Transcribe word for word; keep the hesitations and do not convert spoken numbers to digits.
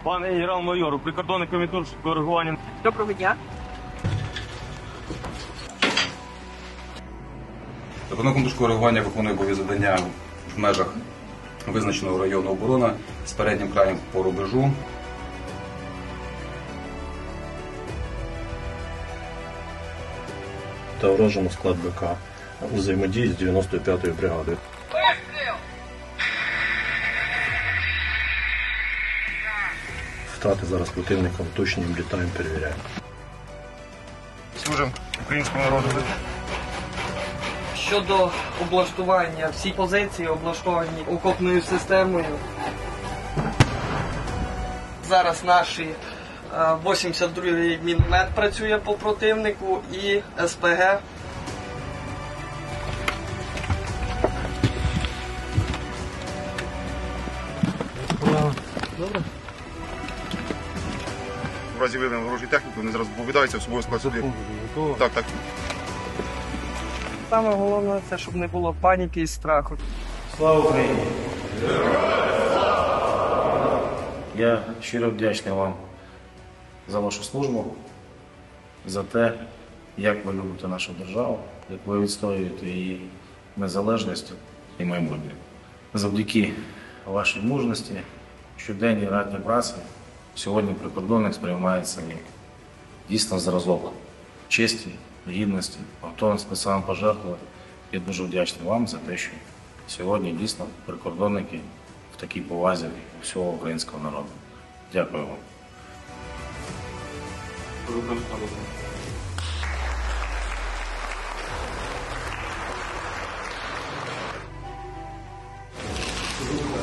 Пане генерал-майор, прикордонний комітет коригування. Доброго дня. Прикордонний комітет коригування виконує бойові завдання в межах визначеного району оборони з переднім краєм по рубежу. Та вражено склад БК у взаємодії з дев'яносто п'ятою бригадою. Втрати зараз противником точні, літаємо, перевіряємо. Служимо українському народу. Щодо облаштування, всі позиції облаштовані окопною системою. Зараз наш вісімдесят другий міномет працює по противнику і СПГ. Добре. В разі виявлення ворожої техніки вони зараз доповідаються, особовий склад сюди. Так, так. Саме головне це, щоб не було паніки і страху. Слава Україні! Я щиро вдячний вам за вашу службу, за те, як ви любите нашу державу, як ви відстоюєте її незалежність і майбутнє. Завдяки вашій мужності, щоденній ратній праці, сьогодні прикордонник сприймається як дійсно зразок честі, гідності, готовим спеціально пожертвувати. Я дуже вдячний вам за те, що сьогодні дійсно прикордонники в такій повазі всього українського народу. Дякую вам. Дякую.